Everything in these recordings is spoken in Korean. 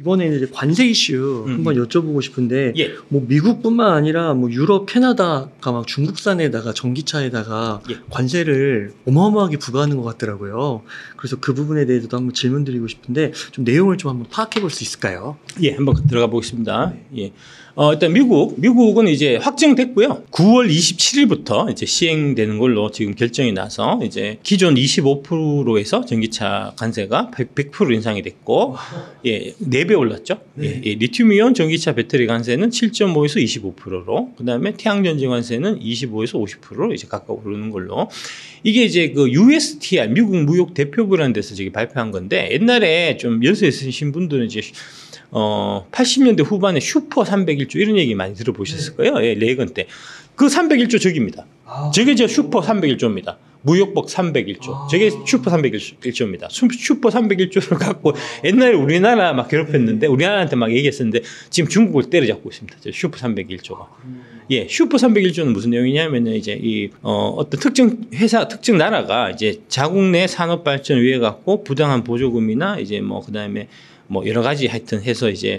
이번에 이제 관세 이슈 한번 여쭤보고 싶은데, 예. 뭐 미국뿐만 아니라 뭐 유럽, 캐나다가 막 중국산에다가 전기차에다가 예. 관세를 어마어마하게 부과하는 것 같더라고요. 그래서 그 부분에 대해서도 한번 질문드리고 싶은데 좀 내용을 좀 한번 파악해 볼 수 있을까요? 예, 한번 들어가 보겠습니다. 예. 일단 미국은 이제 확정됐고요. 9월 27일부터 이제 시행되는 걸로 지금 결정이 나서 이제 기존 25%에서 전기차 관세가 100% 인상이 됐고, 예, 4배 올랐죠. 네. 예, 리튬이온 전기차 배터리 관세는 7.5에서 25%로, 그 다음에 태양전지 관세는 25에서 50%로 이제 각각 오르는 걸로. 이게 이제 그 USTR, 미국 무역 대표부라는 데서 저기 발표한 건데, 옛날에 좀 연세 있으신 분들은 이제 80년대 후반에 슈퍼 301조 이런 얘기 많이 들어보셨을 거예요. 예, 레이건 때. 그 301조 저기입니다. 저게 저 슈퍼 301조입니다. 무역법 301조. 저게 슈퍼 301조입니다. 슈퍼 301조를 갖고 옛날에 우리나라 막 괴롭혔는데, 우리나라한테 막 얘기했었는데, 지금 중국을 때려잡고 있습니다. 저 슈퍼 301조가. 예, 슈퍼 301조는 무슨 내용이냐면, 이제 어떤 특정 회사, 특정 나라가 이제 자국 내 산업 발전을 위해 갖고 부당한 보조금이나 이제 그 다음에 여러 가지 하여튼 해서 이제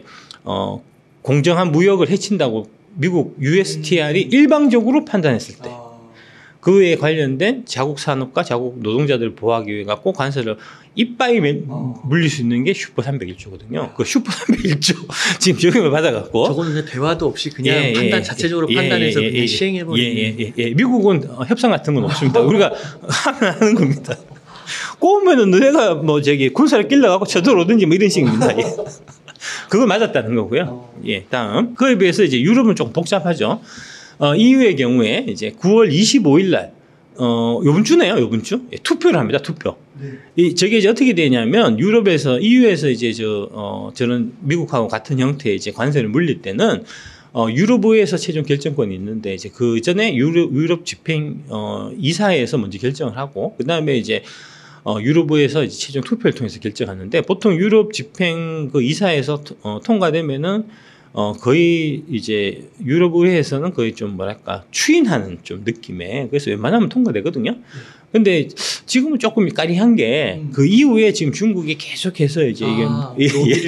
공정한 무역을 해친다고 미국 USTR이 일방적으로 판단했을 때 그에 관련된 자국 산업과 자국 노동자들을 보호하기 위해 갖고 관세를 이빠이 물릴 수 있는 게 슈퍼 301조거든요. 그 슈퍼 301조 지금 적용을 받아갖고 저거는 그냥 대화도 없이 그냥 판단 자체적으로 판단해서 그냥 시행해버리는. 미국은 협상 같은 건 없습니다. 우리가 하는 겁니다. 꼬우면은 너네가 군사를 끼려갖고 쳐들어오든지 이런 식입니다. 예. 그걸 맞았다는 거고요. 예, 다음. 그에 비해서 이제 유럽은 조금 복잡하죠. EU의 경우에 이제 9월 25일 날, 요번 주네요, 요번 주. 예, 투표를 합니다, 투표. 네. 저게 이제 어떻게 되냐면, EU에서 이제 저는 미국하고 같은 형태의 이제 관세를 물릴 때는, 유럽의회에서 최종 결정권이 있는데, 이제 그 전에 유럽 집행, 이사회에서 먼저 결정을 하고, 그 다음에 이제, 유럽의회에서 이제 최종 투표를 통해서 결정하는데, 보통 유럽 집행 그 이사회에서 통과되면은 거의 이제 유럽의회에서는 거의 좀 추인하는 좀 느낌에, 그래서 웬만하면 통과되거든요. 근데 지금은 조금 까리한 게 그 이후에 지금 중국이 계속해서 이제 이게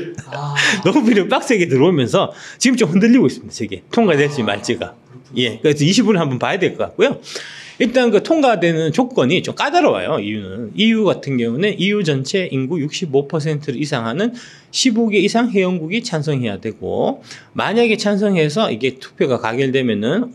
로비를 빡세게 들어오면서 지금 좀 흔들리고 있습니다. 저게 통과될지 말지가. 예, 그래서 20분을 한번 봐야 될 것 같고요. 일단 그 통과되는 조건이 좀 까다로워요. EU 같은 경우는 EU 전체 인구 65%를 이상하는 15개 이상 회원국이 찬성해야 되고, 만약에 찬성해서 이게 투표가 가결되면은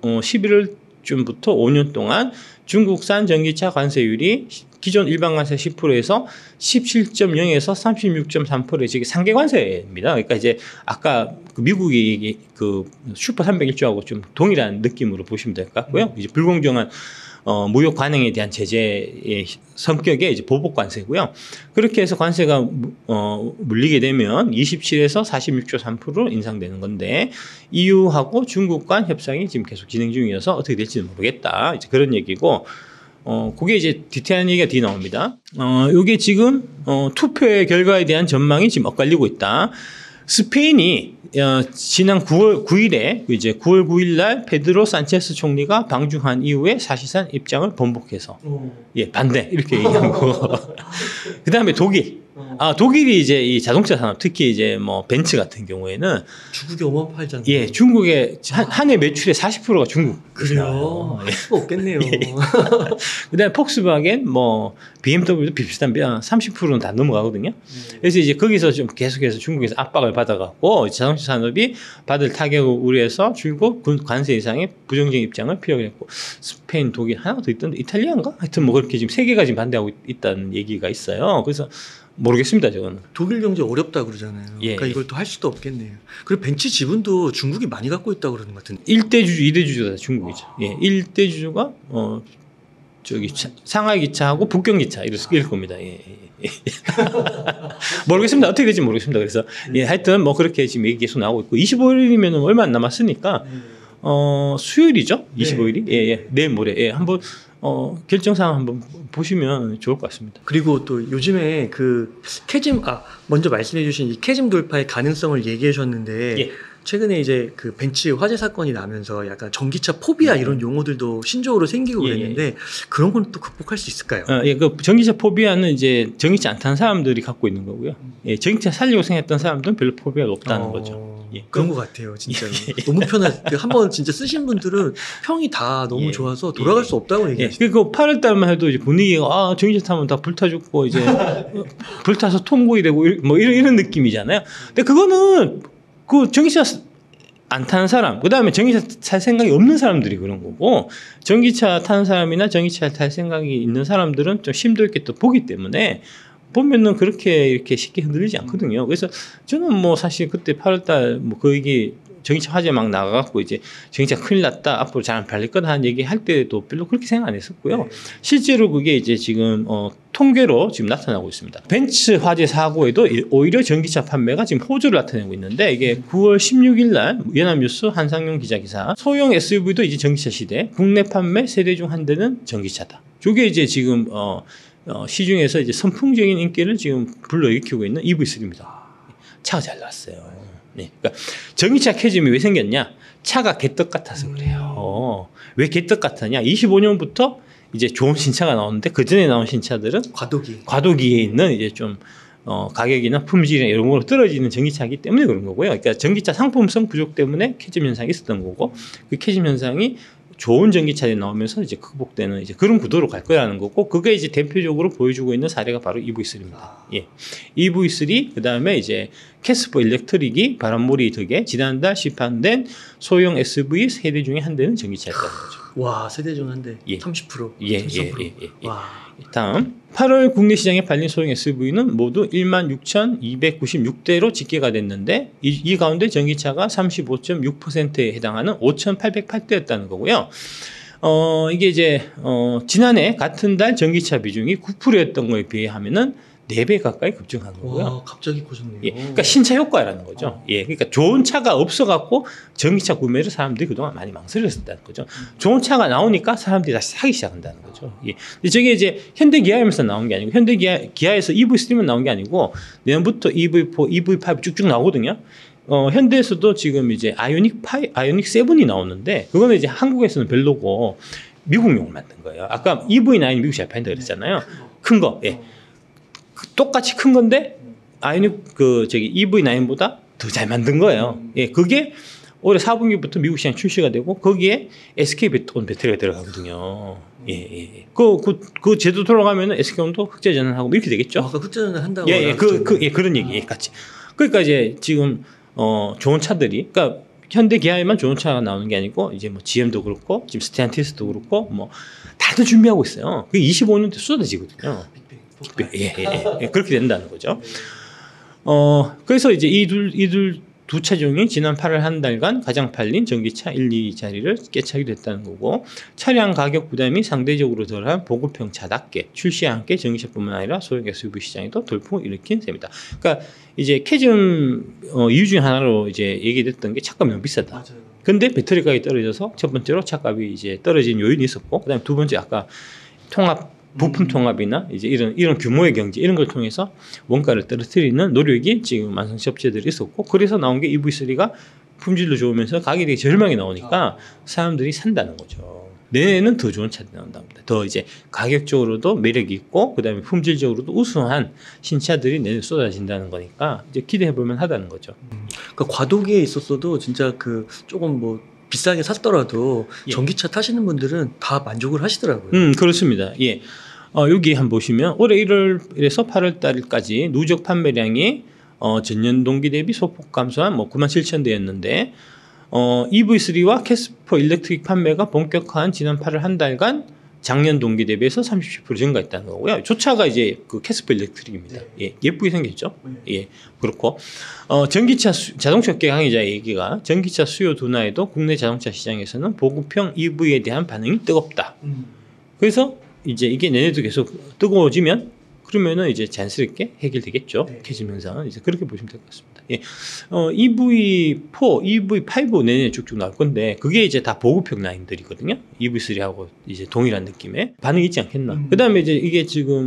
11월쯤부터 5년 동안 중국산 전기차 관세율이 기존 일반 관세 10%에서 17.0에서 36.3%의 저게 상계 관세입니다. 그러니까 이제 아까 그 미국이 그 슈퍼 301조하고 좀 동일한 느낌으로 보시면 될 것 같고요. 이제 불공정한 무역 관행에 대한 제재의 성격의 이제 보복 관세고요. 그렇게 해서 관세가 물리게 되면 27에서 46조 3% 인상되는 건데, EU하고 중국 간 협상이 지금 계속 진행 중이어서 어떻게 될지는 모르겠다. 이제 그런 얘기고, 그게 이제 디테일한 얘기가 뒤 나옵니다. 요게 지금 투표의 결과에 대한 전망이 지금 엇갈리고 있다. 스페인이 지난 9월 9일에 이제 9월 9일 날 페드로 산체스 총리가 방중한 이후에 사실상 입장을 번복해서 예, 반대 이렇게 얘기한 거. 그다음에 독일이 이제 이 자동차 산업, 특히 이제 벤츠 같은 경우에는 중국이 어마어마하잖아요. 예, 중국의 한 해 매출의 40%가 중국. 그래요? 할 수가 없겠네요. 예. 그다음에 폭스바겐, BMW도 비슷한 30%는 다 넘어가거든요. 그래서 이제 거기서 좀 계속해서 중국에서 압박을 받아갖고 자동차 산업이 받을 타격을 우려해서 중국 관세 인상에 부정적인 입장을 표명을 했고, 스페인, 독일 하나 더 있던데 이탈리아인가? 하여튼 그렇게 지금 3개가 지금 반대하고 있다는 얘기가 있어요. 그래서 모르겠습니다, 저거는. 독일 경제 어렵다 그러잖아요. 예, 그러니까 이걸 또 할 수도 없겠네요. 그리고 벤츠 지분도 중국이 많이 갖고 있다고 그러는 것 같은데. 1대 주주, 2대 주주가 다 중국이죠. 예, 1대 주주가 상하이 기차하고 북경 기차 이럴 겁니다. 예. 모르겠습니다. 어떻게 될지 모르겠습니다. 그래서 예, 하여튼 그렇게 지금 얘기 계속 나오고 있고, 25일이면 얼마 안 남았으니까 수요일이죠? 25일이? 예, 내일 모레. 예, 한번 결정사항 한번 보시면 좋을 것 같습니다. 그리고 또 요즘에 그 캐즘 먼저 말씀해주신 이 캐즘 돌파의 가능성을 얘기해 주셨는데 예. 최근에 이제 그 벤츠 화재 사건이 나면서 약간 전기차 포비아 이런 용어들도 신조어로 생기고 예, 그랬는데 그런 건 또 극복할 수 있을까요? 예, 그 전기차 포비아는 이제 전기차 안 탄 사람들이 갖고 있는 거고요. 예, 전기차 살려고 생각했던 사람들은 별로 포비아가 없다는 거죠. 예. 그런 것 같아요, 진짜로. 너무 한번 진짜 쓰신 분들은 평이 다 너무 예. 좋아서 돌아갈 예. 수 없다고 예, 얘기하시죠. 그리고 8월 달만 해도 이제 분위기가 전기차 타면 다 불타 죽고 이제 불타서 통고이 되고 뭐 이런 느낌이잖아요. 근데 그거는 그 전기차 안 타는 사람, 그 다음에 전기차 탈 생각이 없는 사람들이 그런 거고, 전기차 타는 사람이나 전기차 탈 생각이 있는 사람들은 좀 심도 있게 또 보기 때문에 보면은 그렇게 이렇게 쉽게 흔들리지 않거든요. 그래서 저는 뭐 사실 그때 8월달 뭐 그 얘기 전기차 화재 막 나가갖고 이제 전기차 큰일 났다, 앞으로 잘 안 팔릴 거다 하는 얘기 할 때도 별로 그렇게 생각 안 했었고요. 네. 실제로 그게 이제 지금 통계로 지금 나타나고 있습니다. 벤츠 화재 사고에도 오히려 전기차 판매가 지금 호조를 나타내고 있는데, 이게 9월 16일 날 연합뉴스 한상용 기자 소형 SUV도 이제 전기차 시대, 국내 판매 세대 중 한 대는 전기차다. 저게 이제 지금 시중에서 이제 선풍적인 인기를 지금 불러일으키고 있는 EV3입니다. 차가 잘 나왔어요. 네. 그러니까 전기차 캐즘이 왜 생겼냐? 차가 개떡 같아서 그래요. 왜 개떡 같았냐? 25년부터 이제 좋은 신차가 나오는데 그 전에 나온 신차들은 과도기에 있는 이제 좀 가격이나 품질이나 이런 걸로 떨어지는 전기차이기 때문에 그런 거고요. 그러니까 전기차 상품성 부족 때문에 캐즘 현상이 있었던 거고, 그 캐즘 현상이 좋은 전기차들이 나오면서 이제 극복되는 이제 그런 구도로 갈 거라는 거고, 그게 이제 대표적으로 보여주고 있는 사례가 바로 EV3입니다. 예. EV3, 그 다음에 이제 캐스퍼 일렉트릭이 바람몰이 덕에 지난달 시판된 소형 SUV 세대 중에 한 대는 전기차였다는 거죠. 와, 세대 중 한 대. 예. 30%. 예, 33%. 예. 와. 다음 8월 국내 시장에 팔린 소형 SUV는 모두 16,296대로 집계가 됐는데, 이 가운데 전기차가 35.6%에 해당하는 5,808대였다는 거고요. 이게 이제 지난해 같은 달 전기차 비중이 9%였던 거에 비하면은 4배 가까이 급증한 거고요. 와, 갑자기 커졌네요. 예, 그러니까 신차 효과라는 거죠. 예, 그러니까 좋은 차가 없어갖고 전기차 구매를 사람들이 그동안 많이 망설였었다는 거죠. 좋은 차가 나오니까 사람들이 다시 사기 시작한다는 거죠. 예, 근데 저게 이제 현대 기아에서 나온 게 아니고, 현대 기아에서 EV3만 나온 게 아니고 내년부터 EV4, EV5 쭉쭉 나오거든요. 현대에서도 지금 이제 아이오닉 7이 나오는데, 그거는 이제 한국에서는 별로고 미국용을 만든 거예요. 아까 EV9 미국 잘 팔린다 그랬잖아요. 큰 거. 예. 똑같이 큰 건데 아이오닉 EV9보다 더 잘 만든 거예요. 예, 그게 올해 4분기부터 미국 시장 출시가 되고, 거기에 SK 온 배터리가 들어가거든요. 예. 그 제도 돌아가면은 SK온도 흑자 전환하고 이렇게 되겠죠. 아까 흑자 전환 한다고. 그런 얘기 같이. 그러니까 이제 지금 좋은 차들이, 그러니까 현대 기아에만 좋은 차가 나오는 게 아니고, 이제 뭐 GM도 그렇고 지금 스텔란티스도 그렇고 뭐 다들 준비하고 있어요. 그게 25년 때 쏟아지거든요. 예. 그렇게 된다는 거죠. 그래서 이제 두 차종이 지난 8월 한 달간 가장 팔린 전기차 1, 2 자리를 깨차게 됐다는 거고, 차량 가격 부담이 상대적으로 덜한 보급형 차답게 출시와 함께 전기차뿐만 아니라 소형 SUV 시장에도 돌풍을 일으킨 셈이다. 그러니까 이제 캐즘 이유 중에 하나로 이제 얘기됐던 게 차값이 너무 비싸다. 맞아요. 근데 배터리 가격이 떨어져서 첫 번째로 차값이 이제 떨어진 요인이 있었고, 그다음에 두 번째 아까 부품 통합이나 이제 이런 규모의 경제, 이런 걸 통해서 원가를 떨어뜨리는 노력이 지금 완성시 업체들이 있었고, 그래서 나온 게 EV3가 품질도 좋으면서 가격이 되게 저렴하게 나오니까 사람들이 산다는 거죠. 내년에는 더 좋은 차들이 나온답니다. 더 이제 가격적으로도 매력이 있고, 그다음에 품질적으로도 우수한 신차들이 내년 쏟아진다는 거니까 이제 기대해 볼만 하다는 거죠. 그러니까 과도기에 있었어도 진짜 조금 뭐 비싸게 샀더라도 예. 전기차 타시는 분들은 다 만족을 하시더라고요. 그렇습니다. 예. 여기 한번 보시면 올해 1월에서 8월 달까지 누적 판매량이 전년 동기 대비 소폭 감소한 97,000대였는데, EV3와 캐스퍼 일렉트릭 판매가 본격화한 지난 8월 한 달간 작년 동기 대비해서 30% 증가했다는 거고요. 조차가 이제 그 캐스퍼 일렉트릭입니다. 예, 예쁘게 생겼죠. 예, 그렇고 전기차 자동차 업계 강의자의 얘기가, 전기차 수요 둔화에도 국내 자동차 시장에서는 보급형 EV에 대한 반응이 뜨겁다. 그래서 이제 이게 내년에도 계속 뜨거워지면 그러면은 이제 자연스럽게 해결되겠죠. 네. 캐즘 현상은 이제 그렇게 보시면 될 것 같습니다. 예. EV4, EV5 내년에 쭉쭉 나올 건데 그게 이제 다 보급형 라인들이거든요. EV3하고 이제 동일한 느낌의 반응이 있지 않겠나. 그다음에 이제 이게 지금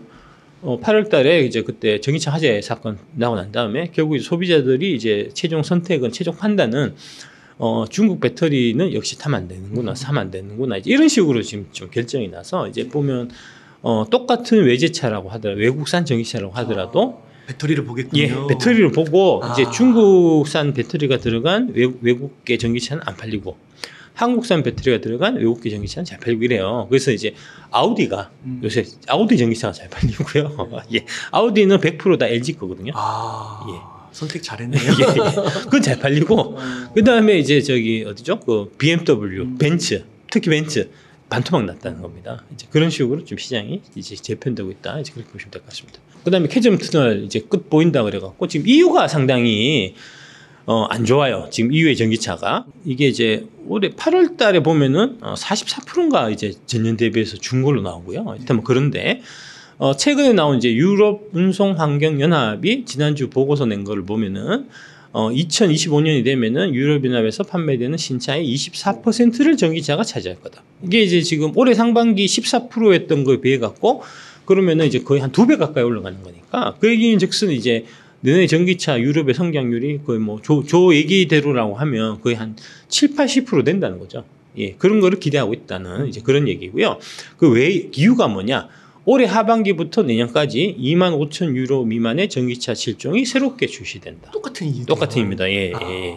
8월 달에 이제 그때 전기차 화재 사건 나고 난 다음에 결국 이제 소비자들이 이제 최종 선택은 최종 판단은 중국 배터리는 역시 타면 안 되는구나, 사면 안 되는구나. 이제 이런 식으로 지금 좀 결정이 나서 이제 보면 똑같은 외제차라고 하더라도 외국산 전기차라고 하더라도 배터리를 보겠군요. 예, 배터리를 보고 이제 중국산 배터리가 들어간 외국계 전기차는 안 팔리고 한국산 배터리가 들어간 외국계 전기차는 잘 팔리고 이래요. 그래서 이제 아우디가 요새 아우디 전기차가 잘 팔리고요. 예, 아우디는 100% 다 LG 거거든요. 예. 선택 잘했네요. 예, 그건 잘 팔리고 그 다음에 이제 저기 어디죠? 그 BMW, 벤츠, 특히 벤츠 반토막 났다는 겁니다. 이제 그런 식으로 좀 시장이 이제 재편되고 있다. 이제 그렇게 보시면 될 것 같습니다. 그 다음에 캐즘 터널 이제 끝 보인다 그래갖고 지금 EU가 상당히 안 좋아요. 지금 EU의 전기차가 이게 이제 올해 8월 달에 보면은 44%인가 이제 전년 대비해서 준 걸로 나오고요. 일단 뭐 그런데 최근에 나온 이제 유럽 운송 환경 연합이 지난주 보고서 낸 거를 보면은 2025년이 되면은 유럽연합에서 판매되는 신차의 24%를 전기차가 차지할 거다. 이게 이제 지금 올해 상반기 14%였던 거에 비해 갖고 그러면은 이제 거의 한 2배 가까이 올라가는 거니까 그 얘기인즉슨 이제 너네 전기차 유럽의 성장률이 거의 뭐 조 얘기대로라고 하면 거의 한 7, 80% 된다는 거죠. 예, 그런 거를 기대하고 있다는 이제 그런 얘기고요. 그 왜 이유가 뭐냐? 올해 하반기부터 내년까지 25,000유로 미만의 전기차 실종이 새롭게 출시된다. 똑같은 이유. 똑같은 입니다. 예.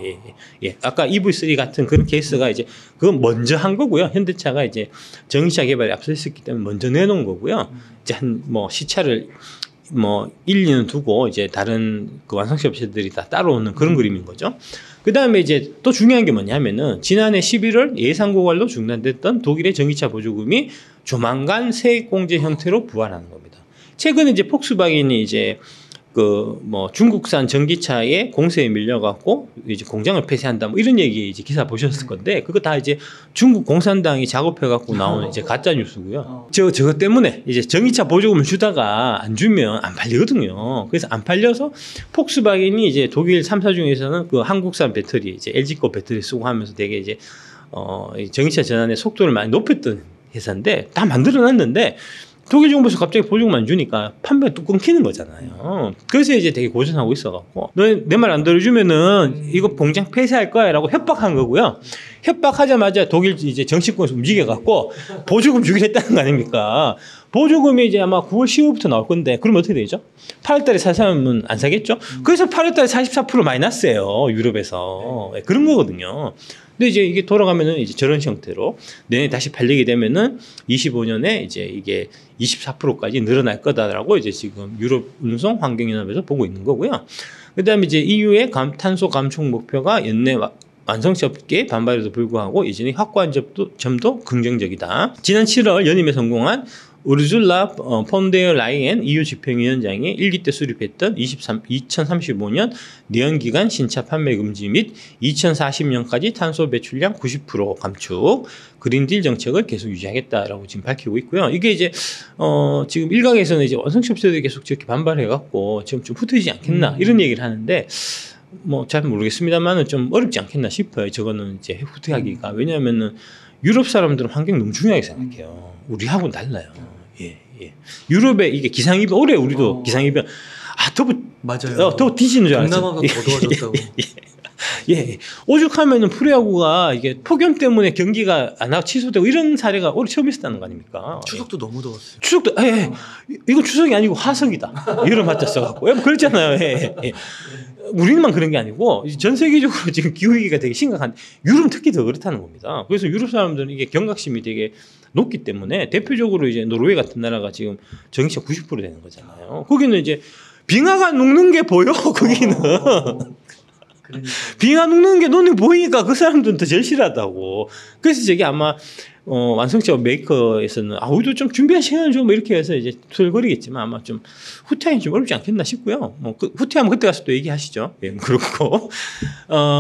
아까 EV3 같은 그런 케이스가 이제 그건 먼저 한 거고요. 현대차가 이제 전기차 개발에 앞서있었기 때문에 먼저 내놓은 거고요. 이제 한 뭐 시차를 뭐 1, 2년 두고 이제 다른 그 완성차 업체들이 다 따라오는 그런 그림인 거죠. 그 다음에 이제 또 중요한 게 뭐냐면은 지난해 11월 예상 고갈로 중단됐던 독일의 전기차 보조금이 조만간 세액공제 형태로 부활하는 겁니다. 최근에 이제 폭스바겐이 이제 그 뭐 중국산 전기차에 공세에 밀려갖고 이제 공장을 폐쇄한다 뭐 이런 얘기 이제 기사 보셨을 건데 그거 다 이제 중국 공산당이 작업해갖고 나오는 이제 가짜 뉴스고요. 저것 때문에 이제 전기차 보조금을 주다가 안 주면 안 팔리거든요. 그래서 안 팔려서 폭스바겐이 이제 독일 3사 중에서는 그 한국산 배터리 이제 LG 거 배터리 쓰고 하면서 되게 이제 전기차 전환의 속도를 많이 높였던 회사인데 다 만들어놨는데. 독일 정부에서 갑자기 보조금 안 주니까 판매가 또 끊기는 거잖아요. 그래서 이제 되게 고전하고 있어갖고 너 내 말 안 들어주면은 이거 공장 폐쇄할 거야라고 협박한 거고요. 협박하자마자 독일 이제 정치권에서 움직여갖고 보조금 주기로 했다는 거 아닙니까? 보조금이 이제 아마 9월 15일부터 나올 건데 그러면 어떻게 되죠? 8월달에 살 사람은 안 사겠죠? 그래서 8월달에 44% 마이너스예요. 유럽에서 그런 거거든요. 근데 이제 이게 돌아가면은 이제 저런 형태로 내년에 다시 팔리게 되면은 25년에 이제 이게 24%까지 늘어날 거다라고 이제 지금 유럽 운송 환경연합에서 보고 있는 거고요. 그다음에 이제 EU의 탄소 감축 목표가 연내 완성차 업계의 반발에도 불구하고 여전히 확고한 점도 긍정적이다. 지난 7월 연임에 성공한 우르줄라 폰데어 라이엔 EU 집행위원장이 1기 때 수립했던 2035년 내연기관 신차 판매 금지 및 2040년까지 탄소 배출량 90% 감축 그린딜 정책을 계속 유지하겠다라고 지금 밝히고 있고요. 이게 이제 지금 일각에서는 이제 완성차 업체들이 계속 저렇게 반발해갖고 지금 좀 후퇴지지 않겠나 이런 얘기를 하는데 뭐 잘 모르겠습니다만은 좀 어렵지 않겠나 싶어요. 저거는 이제 후퇴하기가 왜냐하면은 유럽 사람들은 환경 너무 중요하게 생각해요. 우리하고는 달라요. 예. 유럽에 이게 기상이변 올해 우리도 기상이변 맞아요. 더 뒤지는 줄 알았어요. 동남아가 더 더워졌다고. 예. 오죽하면은 프로야구가 이게 폭염 때문에 경기가 안 하고 취소되고 이런 사례가 올해 처음 있었다는 거 아닙니까? 추석도 너무 더웠어요. 추석도 이거 추석이 아니고 화석이다. 여름 맞았어갖고 그렇잖아요. 우리만 그런 게 아니고 전 세계적으로 지금 기후위기가 되게 심각한데 유럽 특히 더 그렇다는 겁니다. 그래서 유럽 사람들은 이게 경각심이 되게 높기 때문에 대표적으로 이제 노르웨이 같은 나라가 지금 전기차 90% 되는 거잖아요. 거기는 이제 빙하가 녹는 게 보여. 거기는 빙하 녹는 게 눈에 보이니까 그 사람들은 더 절실하다고. 그래서 저게 아마 완성차 메이커에서는 우리도 좀 준비한 시간을 좀 이렇게 해서 이제 툴거리겠지만 아마 좀 후퇴하기 좀 어렵지 않겠나 싶고요. 뭐 후퇴하면 그때 가서 또 얘기하시죠. 예, 그렇고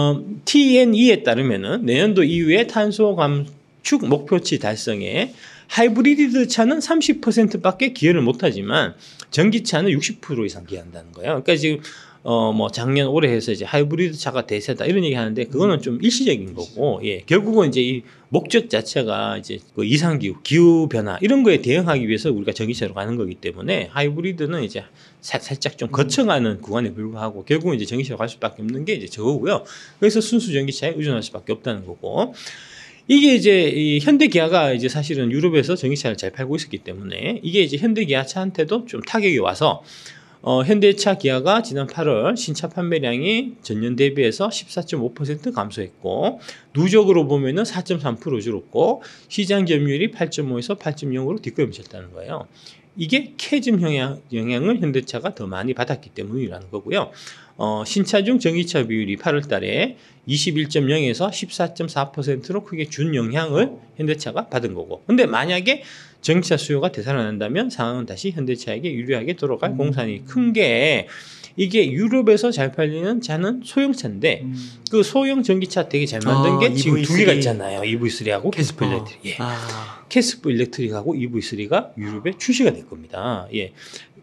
TNE에 따르면은 내년도 이후에 탄소 감축 목표치 달성에 하이브리드 차는 30%밖에 기여를 못하지만 전기차는 60% 이상 기여한다는 거예요. 그러니까 지금 뭐 작년 올해 해서 이제 하이브리드 차가 대세다 이런 얘기 하는데 그거는 좀 일시적인 거고, 예, 결국은 이제 이 목적 자체가 이제 그 이상기후, 기후 변화 이런 거에 대응하기 위해서 우리가 전기차로 가는 거기 때문에 하이브리드는 이제 살짝 좀 거쳐가는 구간에 불과하고 결국은 이제 전기차로 갈 수밖에 없는 게 이제 저거고요. 그래서 순수 전기차에 의존할 수밖에 없다는 거고. 이게 이제 이 현대기아가 이제 사실은 유럽에서 전기차를 잘 팔고 있었기 때문에 이게 이제 현대기아차한테도 좀 타격이 와서 현대차 기아가 지난 8월 신차 판매량이 전년 대비해서 14.5% 감소했고 누적으로 보면은 4.3% 줄었고 시장 점유율이 8.5에서 8.0으로 뒷걸음 쳤다는 거예요. 이게 캐즘 영향을 현대차가 더 많이 받았기 때문이라는 거고요. 신차 중 전기차 비율이 8월 달에 21.0에서 14.4%로 크게 준 영향을 현대차가 받은 거고. 근데 만약에 전기차 수요가 되살아난다면 상황은 다시 현대차에게 유리하게 돌아갈 공산이 큰 게 이게 유럽에서 잘 팔리는 차는 소형차인데 그 소형 전기차 되게 잘 만든 게 지금 EV3. 두 개가 있잖아요. EV3하고 캐스퍼 일렉트릭. 예. 캐스퍼 일렉트릭하고 EV3가 유럽에 출시가 될 겁니다. 예.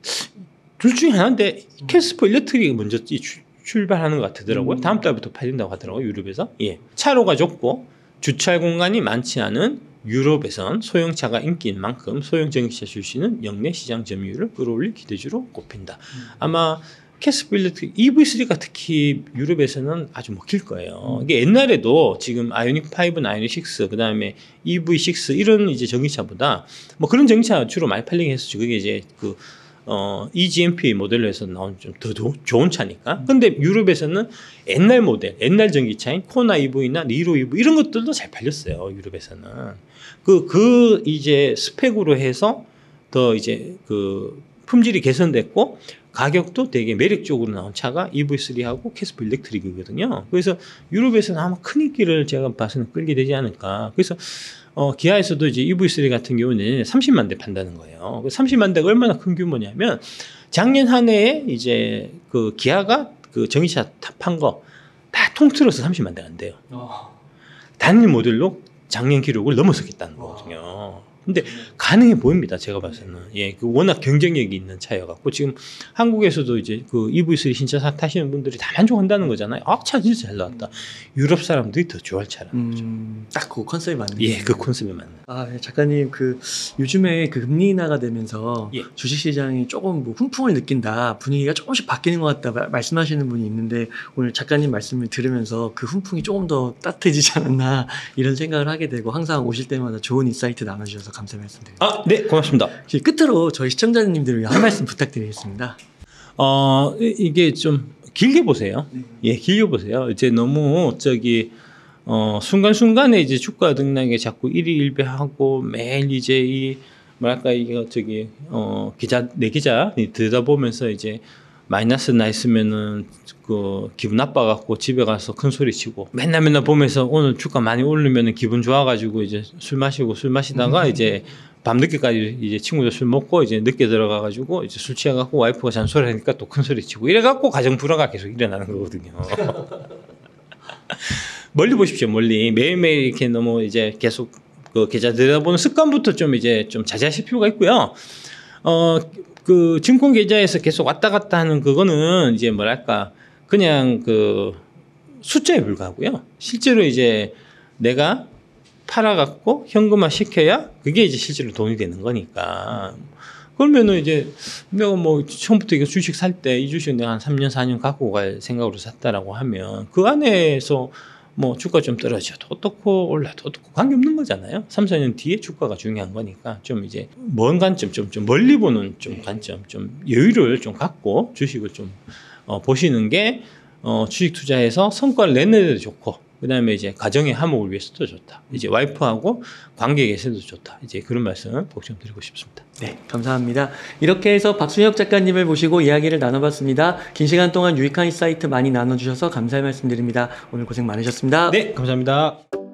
둘 중에 하나인데 캐스퍼 일렉트릭이 먼저 출발하는 것 같더라고요. 다음 달부터 팔린다고 하더라고요. 유럽에서. 예. 차로가 좁고 주차할 공간이 많지 않은 유럽에선 소형차가 인기인 만큼 소형 전기차 출시는 역내 시장 점유율을 끌어올릴 기대주로 꼽힌다. 아마 캐스퍼 일렉트릭 EV3가 특히 유럽에서는 아주 먹힐 거예요. 이게 옛날에도 지금 아이오닉 5, 아이오닉 6, 그다음에 EV6 이런 이제 전기차보다 뭐 그런 전기차 주로 많이 팔리게 했었죠. 그게 이제 그 eGMP 모델로 해서 나온 좀 더 좋은 차니까. 근데 유럽에서는 옛날 모델, 옛날 전기차인 코나 EV나 니로 EV 이런 것들도 잘 팔렸어요. 유럽에서는. 그 이제 스펙으로 해서 더 이제 그 품질이 개선됐고 가격도 되게 매력적으로 나온 차가 EV3하고 캐스퍼 일렉트릭이거든요. 그래서 유럽에서는 아마 큰 인기를 제가 봐서는 끌게 되지 않을까. 그래서 기아에서도 이제 EV3 같은 경우는 30만 대 판다는 거예요. 30만 대가 얼마나 큰 규모냐면 작년 한 해에 이제 그 기아가 그 전기차 판 거 다 통틀어서 30만 대가 안 돼요. 단일 모델로 작년 기록을 넘어섰겠다는 거거든요. 근데 가능해 보입니다. 제가 봐서는. 예, 그 워낙 경쟁력이 있는 차여갖고 지금 한국에서도 이제 그 EV3 신차 타시는 분들이 다 만족한다는 거잖아요. 아, 차 진짜 잘 나왔다. 유럽 사람들이 더 좋아할 차라는 거죠. 딱 그 컨셉이 맞는. 예, 그 컨셉에 맞는. 아, 네, 작가님 그 요즘에 그 금리 인하가 되면서 예. 주식시장이 조금 뭐 훈풍을 느낀다, 분위기가 조금씩 바뀌는 것 같다 말씀하시는 분이 있는데 오늘 작가님 말씀을 들으면서 그 훈풍이 조금 더 따뜻해지지 않았나 이런 생각을 하게 되고 항상 오실 때마다 좋은 인사이트 나눠주셔서 감사 말씀드립니다. 아, 네, 고맙습니다. 끝으로 저희 시청자님들을 위해 한 말씀 부탁드리겠습니다. 이게 좀 길게 보세요. 예, 길게 보세요. 이제 너무 순간순간에 이제 주가 등락에 자꾸 일희일비하고 매일 이제 이 뭐랄까 이게 내 기자 들여다보면서 이제 마이너스 나 있으면은 그 기분 나빠갖고 집에 가서 큰 소리 치고 맨날 보면서 오늘 주가 많이 오르면은 기분 좋아가지고 이제 술 마시다가 이제 밤늦게까지 이제 친구들 술 먹고 이제 늦게 들어가가지고 이제 술 취해갖고 와이프가 잔소리하니까 또 큰 소리 치고 이래갖고 가정 불화가 계속 일어나는 거거든요. 멀리 보십시오. 멀리 매일매일 이렇게 너무 이제 계속 그 계좌 들여다보는 습관부터 좀 이제 좀 자제하실 필요가 있고요. 그 증권 계좌에서 계속 왔다 갔다 하는 그거는 이제 뭐랄까 그냥 그 숫자에 불과하고요. 실제로 이제 내가 팔아갖고 현금화 시켜야 그게 이제 실제로 돈이 되는 거니까. 그러면은 이제 내가 뭐 처음부터 이거 주식 살 때 이 주식 내가 한 3년 4년 갖고 갈 생각으로 샀다라고 하면 그 안에서 뭐 주가 좀 떨어져도 어떻고 올라도 어떻고 관계없는 거잖아요. 3, 4년 뒤에 주가가 중요한 거니까 좀 이제 먼 관점 좀 멀리 보는 좀 관점 좀 여유를 좀 갖고 주식을 좀 보시는 게 주식 투자해서 성과를 내는 데도 좋고 그다음에 이제 가정의 화목을 위해서도 좋다. 이제 와이프하고 관계 개선도 좋다. 이제 그런 말씀을 꼭 좀 드리고 싶습니다. 네, 감사합니다. 이렇게 해서 박순혁 작가님을 모시고 이야기를 나눠봤습니다. 긴 시간 동안 유익한 인사이트 많이 나눠주셔서 감사의 말씀드립니다. 오늘 고생 많으셨습니다. 네, 감사합니다.